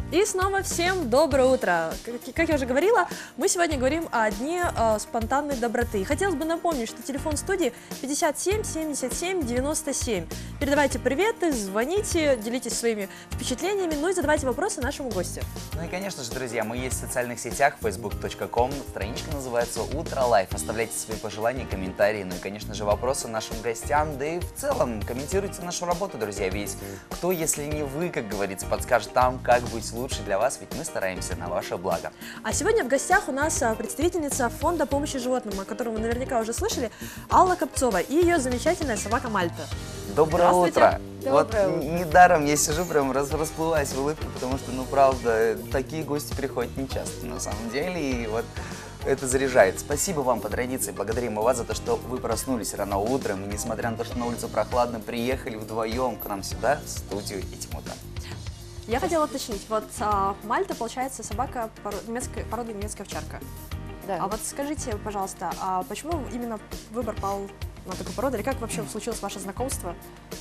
И снова всем доброе утро! Как я уже говорила, мы сегодня говорим о дне спонтанной доброты. И хотелось бы напомнить, что телефон студии 57 77 97. Передавайте приветы, звоните, делитесь своими впечатлениями, ну и задавайте вопросы нашему гостю. Ну и, конечно же, друзья, мы есть в социальных сетях, facebook.com, страничка называется «Утро Лайф». Оставляйте свои пожелания, комментарии, ну и, конечно же, вопросы нашим гостям, да и в целом комментируйте нашу работу, друзья, ведь кто, если не вы, как говорится, подскажет там, как быть лучше для вас, ведь мы стараемся на ваше благо. А сегодня в гостях у нас представительница фонда помощи животным, о котором вы наверняка уже слышали, Алла Копцова и ее замечательная собака Мальта. Доброе утро! Доброе вот утро. Недаром я сижу, прям расплываюсь в улыбке, потому что, ну, правда, такие гости приходят нечасто, на самом деле, и вот это заряжает. Спасибо вам по традиции, благодарим мы вас за то, что вы проснулись рано утром, и несмотря на то, что на улице прохладно, приехали вдвоем к нам сюда, в студию этим утром. Я хотела уточнить, вот Мальта, получается, собака породы немецкая овчарка. Да. А вот скажите, пожалуйста, а почему именно выбор пал на такую породу, или как вообще случилось ваше знакомство?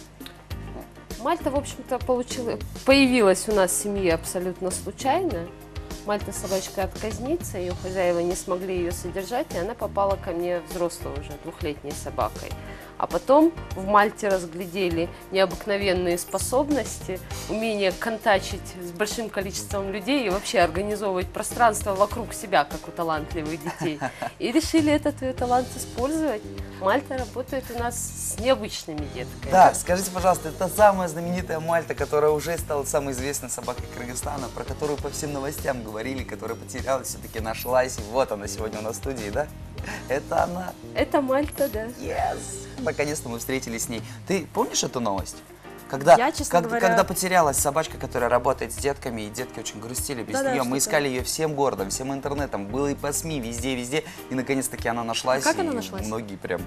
Мальта, в общем-то, появилась у нас в семье абсолютно случайно. Мальта собачка отказница, ее хозяева не смогли ее содержать, и она попала ко мне взрослой уже, двухлетней собакой. А потом в Мальте разглядели необыкновенные способности, умение контачить с большим количеством людей и вообще организовывать пространство вокруг себя, как у талантливых детей. И решили этот ее талант использовать. Мальта работает у нас с необычными детками. Да, скажите, пожалуйста, это самая знаменитая Мальта, которая уже стала самой известной собакой Кыргызстана, про которую по всем новостям говорили, которая потерялась, все-таки нашлась, и вот она сегодня у нас в студии, да? Это она. Это Мальта, да. Yes! Наконец-то мы встретились с ней. Ты помнишь эту новость? Когда, Я, честно говоря... когда потерялась собачка, которая работает с детками, и детки очень грустили без нее, мы искали ее всем городом, всем интернетом, было и по СМИ, везде, и наконец-таки она нашлась. А как и она нашлась? Многие прям...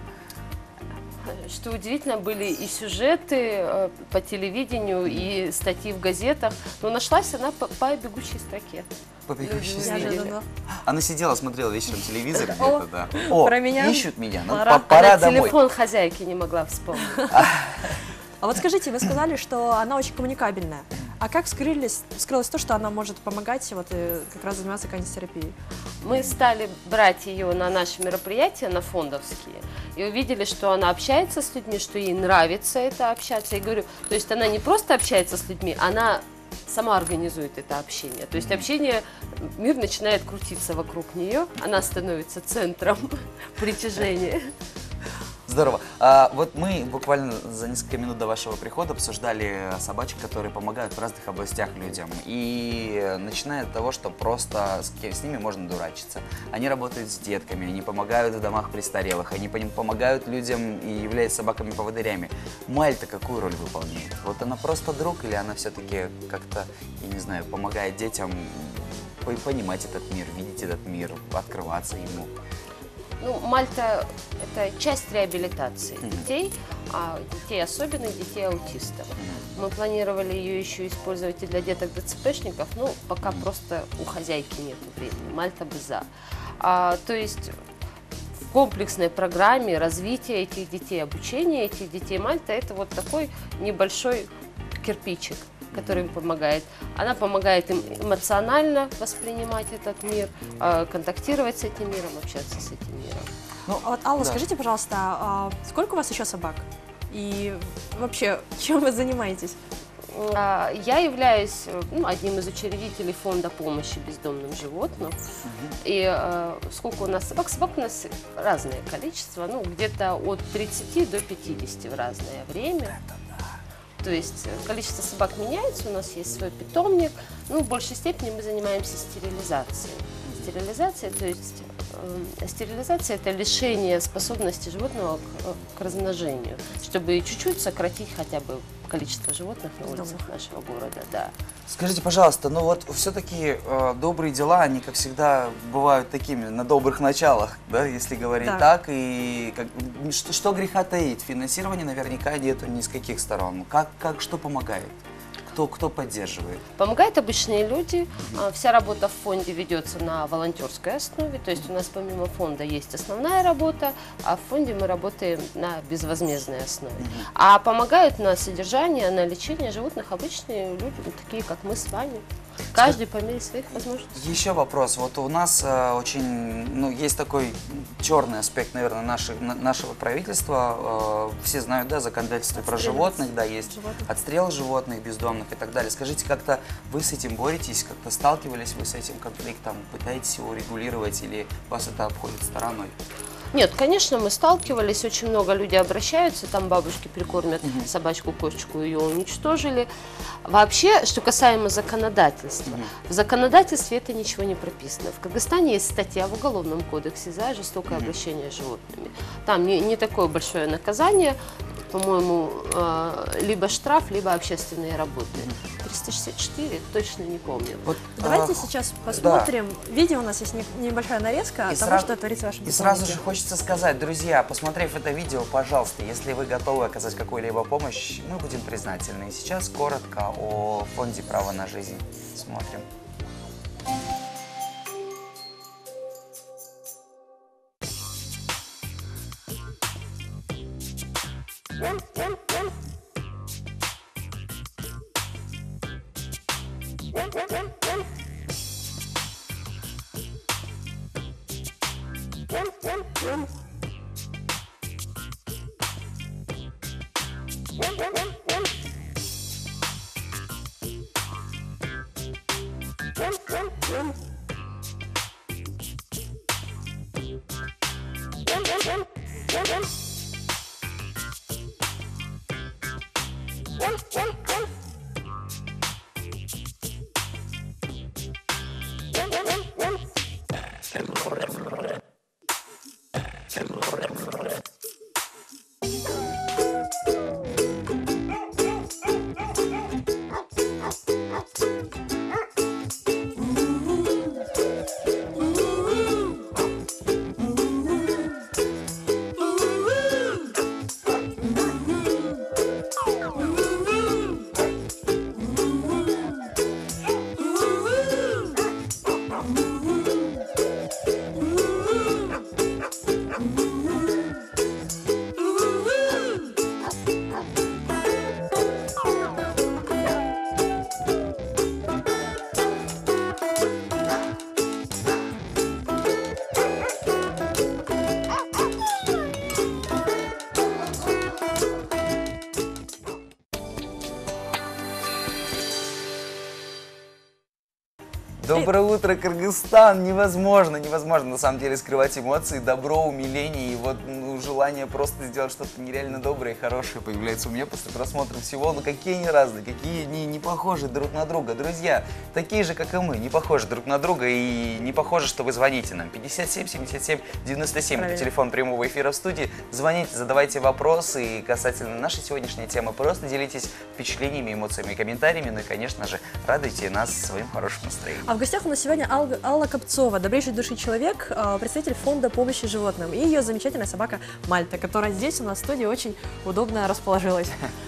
Что удивительно, были и сюжеты по телевидению, и статьи в газетах, но нашлась она по бегущей строке. По бегущей Люди строке. увидели. Она сидела, смотрела вечером телевизор О, где-то, да. О, про меня ищут меня, ну, пора. пора Она домой. телефон хозяйки не могла вспомнить. А вот скажите, вы сказали, что она очень коммуникабельная. А как скрылось то, что она может помогать вот, как раз заниматься канистерапией? Мы стали брать ее на наши мероприятия, на фондовские, и увидели, что она общается с людьми, что ей нравится это общаться. Я говорю, то есть она не просто общается с людьми, она сама организует это общение. То есть общение, мир начинает крутиться вокруг нее, она становится центром притяжения. Здорово. Вот мы буквально за несколько минут до вашего прихода обсуждали собачек, которые помогают в разных областях людям. И начиная от того, что просто с ними можно дурачиться. Они работают с детками, они помогают в домах престарелых, они помогают людям и являются собаками-поводырями. Мальта какую роль выполняет? Вот она просто друг или она все-таки как-то, я не знаю, помогает детям понимать этот мир, видеть этот мир, открываться ему? Ну, Мальта – это часть реабилитации детей, а детей особенных, детей аутистов. Мы планировали ее еще использовать и для деток-ДЦПшников, но пока просто у хозяйки нет времени. Мальта бы за. То есть в комплексной программе развития этих детей, обучения этих детей Мальта – это вот такой небольшой кирпичик, который им помогает. Она помогает им эмоционально воспринимать этот мир, контактировать с этим миром, общаться с этим миром. Ну, а вот, Алла, да. скажите, пожалуйста, сколько у вас еще собак? И вообще, чем вы занимаетесь? Я являюсь одним из учредителей фонда помощи бездомным животным. И сколько у нас собак? Собак у нас разное количество, где-то от 30 до 50 в разное время. То есть количество собак меняется, у нас есть свой питомник, в большей степени мы занимаемся стерилизацией. Стерилизация, то есть стерилизация – это лишение способности животного к размножению, чтобы чуть-чуть сократить хотя бы количество животных на улицах нашего города. Да. Скажите, пожалуйста, ну вот все-таки добрые дела, они, как всегда, бывают такими на добрых началах, да, если говорить так. И что греха таить? Финансирования наверняка нету ни с каких сторон. Что помогает? Кто поддерживает? Помогают обычные люди. Вся работа в фонде ведется на волонтерской основе. То есть у нас помимо фонда есть основная работа, а в фонде мы работаем на безвозмездной основе. А помогают на содержание, на лечение животных обычные люди, такие как мы с вами. Каждый по мере своих возможностей. Еще вопрос. Вот у нас очень, ну, есть такой черный аспект, наверное, нашего правительства. Все знают, да, законодательство про животных, да, есть отстрел животных бездомных и так далее. Скажите, как-то вы с этим боретесь, как-то сталкивались вы с этим конфликтом, пытаетесь его регулировать или вас это обходит стороной? Нет, конечно, мы сталкивались, очень много людей обращаются, там бабушки прикормят собачку, кошечку, ее уничтожили. Вообще, что касаемо законодательства, в законодательстве это ничего не прописано. В Кыргызстане есть статья в Уголовном кодексе за жестокое обращение с животными. Там не такое большое наказание, по-моему, либо штраф, либо общественные работы. 364, точно не помню. Вот, Давайте сейчас посмотрим. Видео у нас есть небольшая нарезка того, что творится в вашем И сразу же хочется сказать, друзья, посмотрев это видео, пожалуйста, если вы готовы оказать какую-либо помощь, мы будем признательны. И сейчас коротко о фонде «Право на жизнь». Смотрим. Доброе утро, Кыргызстан! Невозможно на самом деле скрывать эмоции, добро, умиление и вот желание просто сделать что-то нереально доброе и хорошее появляется у меня после просмотра всего. Но какие они разные, какие они не похожи друг на друга. Друзья, такие же, как и мы, не похожи друг на друга и не похожи, что вы звоните нам. 57 77 97 это телефон прямого эфира в студии. Звоните, задавайте вопросы и касательно нашей сегодняшней темы. Просто делитесь впечатлениями, эмоциями и комментариями. Ну и, конечно же, радуйте нас своим хорошим настроением. А в гостях у нас сегодня Алла Копцова, добрейшей души человек, представитель фонда помощи животным, и ее замечательная собака Мальта, которая здесь у нас в студии очень удобно расположилась.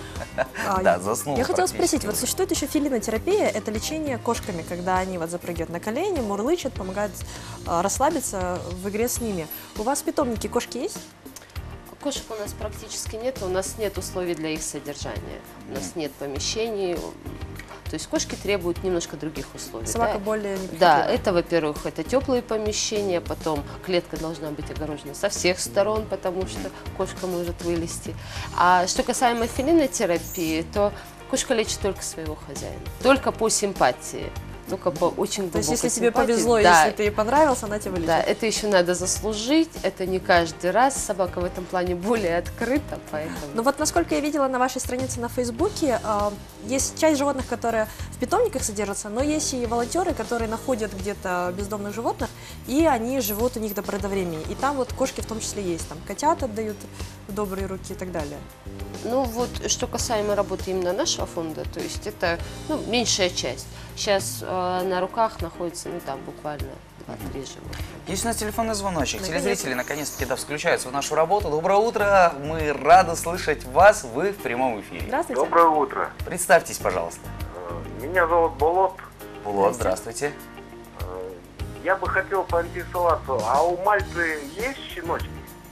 Да, заснула. Я хотела спросить, вот существует еще фелинотерапия, это лечение кошками, когда они вот запрыгивают на колени, мурлычат, помогают расслабиться в игре с ними. У вас в питомнике кошки есть? Кошек у нас практически нет, у нас нет условий для их содержания, у нас нет помещений. То есть кошки требуют немножко других условий. Собака более неприхотливая. Да, это, во-первых, это теплые помещения, потом клетка должна быть огорожена со всех сторон, потому что кошка может вылезти. А что касаемо фелинотерапии, то кошка лечит только своего хозяина, только по симпатии. Только по очень глубокой То есть, если тебе симпатии, повезло, да, если ты ей понравился, она тебе вылечит. Да, это еще надо заслужить, это не каждый раз. Собака в этом плане более открыта, поэтому... Ну вот, насколько я видела на вашей странице на Фейсбуке, есть часть животных, которые в питомниках содержатся, но есть и волонтеры, которые находят где-то бездомных животных, и они живут у них до поры до времени. И там вот кошки в том числе есть, там котят отдают в добрые руки и так далее. Ну вот, что касаемо работы именно нашего фонда, то есть это меньшая часть. Сейчас на руках находится, там буквально 2-3 животных. Есть у нас телефонный звоночек. Телезрители наконец-таки включаются в нашу работу. Доброе утро, мы рады слышать вас, вы в прямом эфире. Здравствуйте. Доброе утро. Представьтесь, пожалуйста. Меня зовут Болот. Болот, здравствуйте. Я бы хотел поинтересоваться, а у Мальты есть щеночки?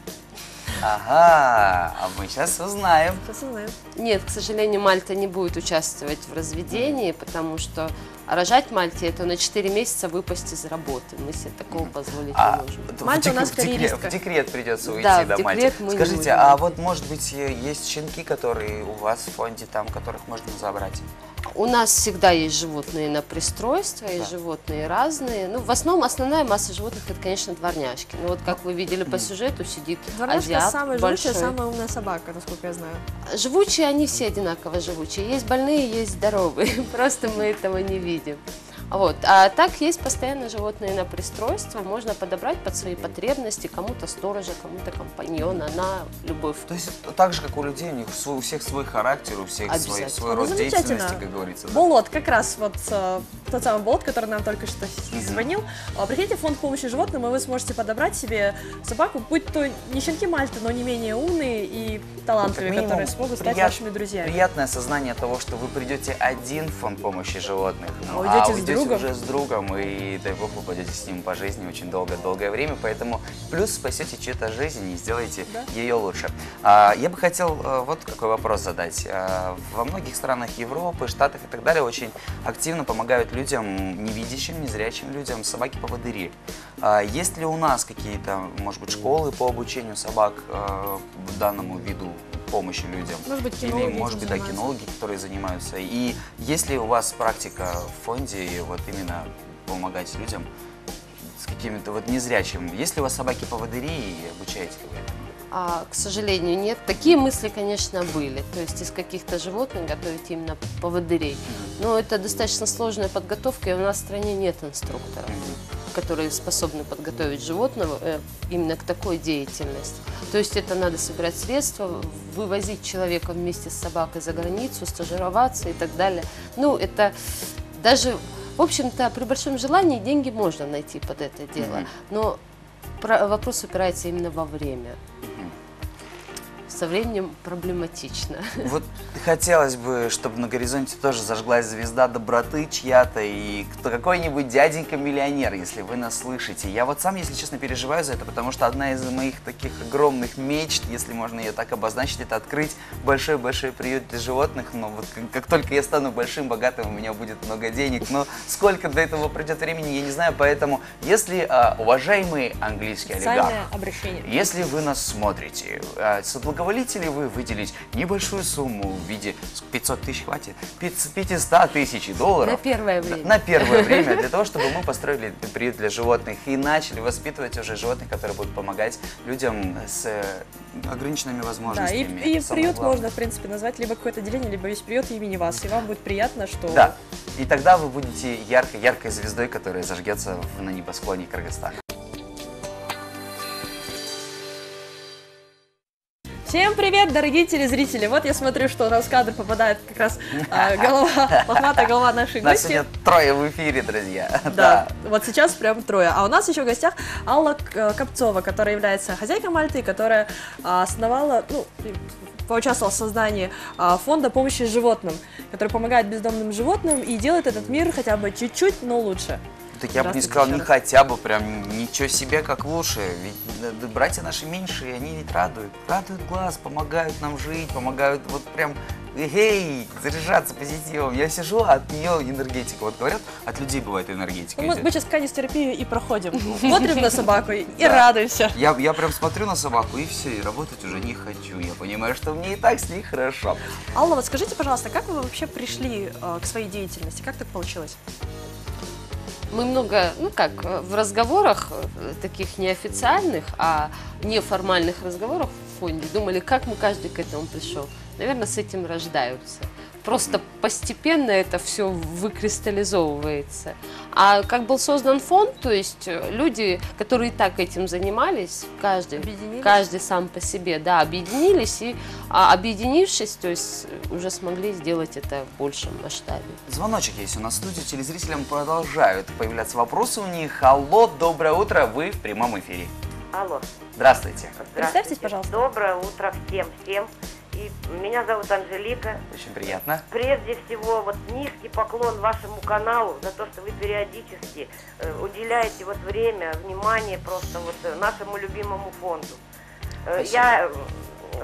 Ага, а мы сейчас узнаем. Сейчас узнаем. Нет, к сожалению, Мальта не будет участвовать в разведении, потому что А рожать Мальте — это на 4 месяца выпасть из работы. Мы себе такого позволить не можем. Мальта у нас в карьеристка. декрет придется уйти, Да, да, в Мальте. декрет мы не Скажите, будем. а вот, может быть, есть щенки, которые у вас в фонде, там, которых можно забрать? У нас всегда есть животные на пристройство, и животные разные. Ну, в основном основная масса животных — это, конечно, дворняжки. Ну, вот как вы видели по сюжету, сидит Дворняжка азиат самая большой. живучая, самая умная собака, насколько я знаю. Живучие, они все одинаково живучие. Есть больные, есть здоровые. Просто мы этого не видим. Вот. А так есть постоянно животные на пристройство. Можно подобрать под свои потребности. Кому-то сторожа, кому-то компаньона на любой вкус. То есть так же, как у людей, у всех свой характер, у всех свой Обязательно. род Ну, деятельности, замечательно. как говорится. да. Болот, как раз вот тот самый Болот, который нам только что звонил. Приходите в фонд помощи животным, и вы сможете подобрать себе собаку, будь то не щенки Мальты, но не менее умные и талантливые, Как минимум, которые смогут стать прият- вашими друзьями. Приятное сознание того, что вы придете один в фонд помощи животных, уйдете с уйдете другом. уже с другом, и дай бог вы пойдете с ним по жизни очень долгое время, поэтому плюс спасете чью-то жизнь и сделаете ее лучше. Я бы хотел вот какой вопрос задать. Во многих странах Европы, Штатов и так далее очень активно помогают людям, невидящим, незрячим людям, собаки-поводыри. Есть ли у нас какие-то, может быть, школы по обучению собак данному виду помощи людям? Может быть, Или, кинологи может этим быть, да, занимаются. кинологи, которые занимаются. И есть ли у вас практика в фонде вот именно помогать людям с какими-то вот незрячими? Есть ли у вас собаки-поводыри и обучаете ли вы этому? К сожалению, нет. Такие мысли, конечно, были. То есть из каких-то животных готовить именно поводырей. Но это достаточно сложная подготовка, и у нас в стране нет инструкторов, которые способны подготовить животного именно к такой деятельности. То есть это надо собирать средства, вывозить человека вместе с собакой за границу, стажироваться и так далее. Ну, это даже, в общем-то, при большом желании деньги можно найти под это дело. Но вопрос упирается именно во время. Со временем проблематично. Вот хотелось бы, чтобы на горизонте тоже зажглась звезда доброты чья-то и какой-нибудь дяденька-миллионер, если вы нас слышите. Я вот сам, если честно, переживаю за это, потому что одна из моих таких огромных мечт, если можно ее так обозначить, это открыть большой-большой приют для животных. Но вот как только я стану большим, богатым, у меня будет много денег. Но сколько до этого пройдет времени, я не знаю. Поэтому, если, уважаемый английский олигарх, Социальное обращение. если вы нас смотрите, соблаговолите ли вы выделить небольшую сумму в виде 500 тысяч, хватит, 500 тысяч долларов На первое время. на первое время для того, чтобы мы построили приют для животных и начали воспитывать уже животных, которые будут помогать людям с ограниченными Да, возможностями. и Это самое приют главное. можно, в принципе, назвать либо какое-то отделение, либо весь приют имени вас, и вам будет приятно, что... Да, и тогда вы будете яркой звездой, которая зажгется на небосклоне Кыргызстана. Всем привет, дорогие телезрители! Вот я смотрю, что у нас в кадр попадает как раз голова, лохматая голова нашей Нас гости. сегодня трое в эфире, друзья. Да, вот сейчас прям трое. А у нас еще в гостях Алла Копцова, которая является хозяйкой Мальты, и которая основала, ну, поучаствовала в создании фонда помощи животным, который помогает бездомным животным и делает этот мир хотя бы чуть-чуть, но лучше. Так я бы не Здравствуйте сказал еще не раз. хотя бы, прям ничего себе как лучше. Ведь братья наши меньшие, они ведь радуют глаз, помогают нам жить, помогают вот прям, заряжаться позитивом. Я сижу, а от нее энергетика. Вот говорят, от людей бывает энергетика. Ну, мы идет. сейчас канистерапию и проходим. Смотрим на собаку и радуемся. Я прям смотрю на собаку и все, и работать уже не хочу. Я понимаю, что мне и так с ней хорошо. Алла, вот скажите, пожалуйста, как вы вообще пришли к своей деятельности? Как так получилось? Мы много, в разговорах таких неофициальных, а неформальных разговорах в фонде думали, как мы каждый к этому пришел. Наверное, с этим рождаются. Просто постепенно это все выкристаллизовывается. А как был создан фонд, то есть люди, которые и так этим занимались, каждый сам по себе, да, объединились и, объединившись, то есть уже смогли сделать это в большем масштабе. Звоночек есть у нас в студии, телезрителям продолжают появляться вопросы у них. Алло, доброе утро, вы в прямом эфире. Алло. Здравствуйте. Представьтесь, пожалуйста. Доброе утро всем. И меня зовут Анжелика. Очень приятно. Прежде всего, вот низкий поклон вашему каналу за то, что вы периодически уделяете вот время, внимание просто вот нашему любимому фонду. Спасибо. Я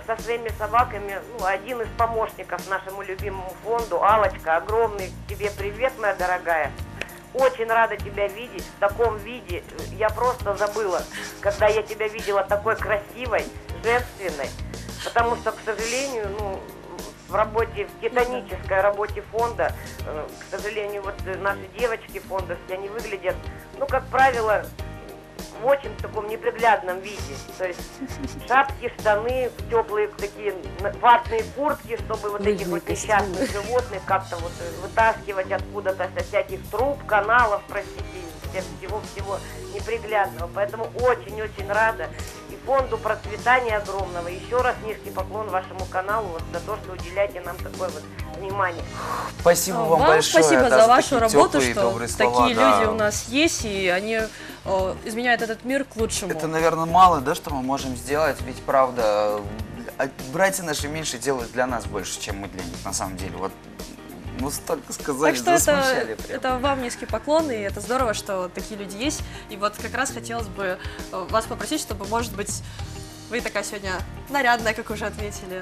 со своими собаками, ну, один из помощников нашему любимому фонду, Аллочка, огромный тебе привет, моя дорогая. Очень рада тебя видеть в таком виде. Я просто забыла, когда я тебя видела такой красивой, женственной. Потому что, к сожалению, ну, в работе, в титанической работе фонда, к сожалению, вот наши девочки фондовские, они выглядят, ну, как правило, в очень таком неприглядном виде. То есть шапки, штаны, теплые такие ватные куртки, чтобы вот этих вот несчастных животных как-то вот вытаскивать откуда-то со всяких труб, каналов, простите, всего-всего неприглядного. Поэтому очень-очень рада. И фонду процветания огромного. Еще раз низкий поклон вашему каналу вот за то, что уделяете нам такое вот внимание. Спасибо вам большое. Спасибо за вашу работу, теплые, что добрые слова, такие да. люди у нас есть, и они изменяют этот мир к лучшему. Это, наверное, мало, да, что мы можем сделать, ведь правда, братья наши меньше делают для нас больше, чем мы для них, на самом деле. Вот, ну, столько сказали, Так что засмущали прям. это вам низкий поклон, и это здорово, что такие люди есть. И вот как раз хотелось бы вас попросить, чтобы, может быть, вы такая сегодня нарядная, как уже отметили,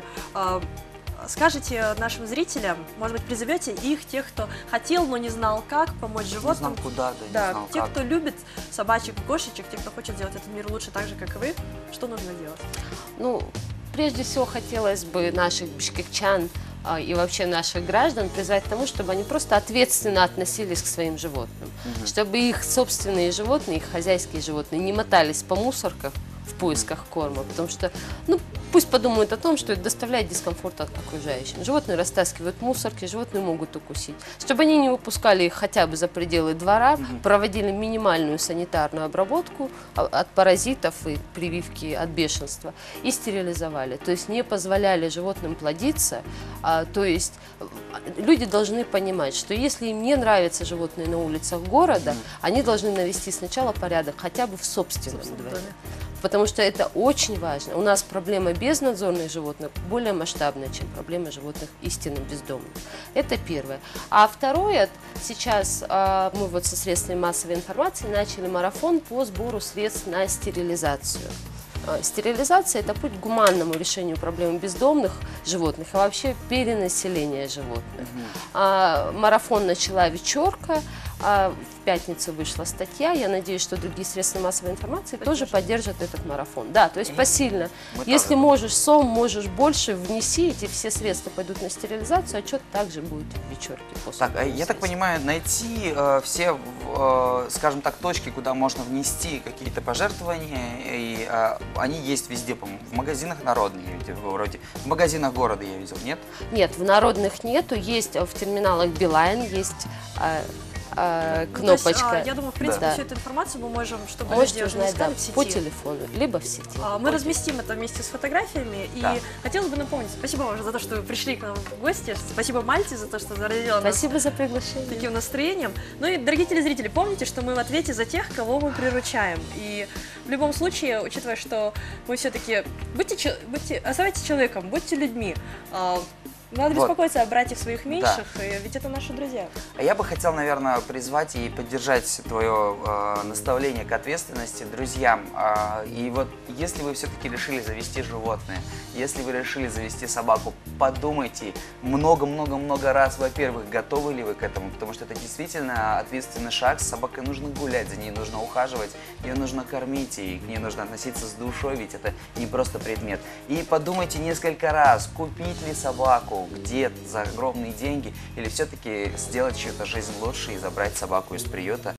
скажите нашим зрителям, может быть, призовете их, тех, кто хотел, но не знал как, помочь Не животным. знал куда, да, Да, не знал те, как. кто любит собачек, кошечек, те, кто хочет сделать этот мир лучше так же, как и вы, что нужно делать? Ну, прежде всего, хотелось бы наших бишкекчан и вообще наших граждан призвать к тому, чтобы они просто ответственно относились к своим животным. Чтобы их собственные животные, их хозяйские животные не мотались по мусоркам в поисках корма, потому что, ну, пусть подумают о том, что это доставляет дискомфорт окружающим. Животные растаскивают мусорки, животные могут укусить. Чтобы они не выпускали их хотя бы за пределы двора, проводили минимальную санитарную обработку от паразитов и прививки от бешенства и стерилизовали. То есть не позволяли животным плодиться. То есть люди должны понимать, что если им не нравятся животные на улицах города, они должны навести сначала порядок хотя бы в собственном дворе. Потому что это очень важно. У нас проблема безнадзорных животных более масштабная, чем проблема животных истинно бездомных. Это первое. А второе, сейчас мы вот со средствами массовой информации начали марафон по сбору средств на стерилизацию. Стерилизация – это путь к гуманному решению проблемы бездомных животных, а вообще перенаселения животных. Марафон начала вечерка, в пятницу вышла статья. Я надеюсь, что другие средства массовой информации тоже поддержат этот марафон. Да, то есть посильно. Если можешь можешь больше, внеси, эти все средства пойдут на стерилизацию, отчет также будет в вечерке. Так, я так понимаю, найти все, скажем так, точки, куда можно внести какие-то пожертвования, и они есть везде, по-моему, в магазинах народных, вроде, в магазинах города я видел, нет? Нет, в народных нету, есть в терминалах Билайн, есть кнопочка. То есть, я думаю, в принципе, Да. всю эту информацию мы можем, чтобы люди Можете уже не узнать, да, искали в сети. по телефону, либо в сети. Мы разместим это вместе с фотографиями. Да. И хотелось бы напомнить, спасибо вам за то, что вы пришли к нам в гости. Спасибо Мальте за то, что заразила нас Спасибо за приглашение. таким настроением. Ну и, дорогие телезрители, помните, что мы в ответе за тех, кого мы приручаем. И в любом случае, учитывая, что мы все-таки... Оставайтесь человеком, будьте людьми. Надо беспокоиться о братьях своих меньших, ведь это наши друзья. А я бы хотел, наверное, призвать и поддержать твое наставление к ответственности друзьям. И вот если вы все-таки решили завести животное, если вы решили завести собаку, подумайте много-много-много раз, во-первых, готовы ли вы к этому, потому что это действительно ответственный шаг. С собакой нужно гулять, за ней нужно ухаживать, ее нужно кормить, и к ней нужно относиться с душой, ведь это не просто предмет. И подумайте несколько раз, купить ли собаку, где за огромные деньги, или все-таки сделать чью-то жизнь лучше и забрать собаку из приюта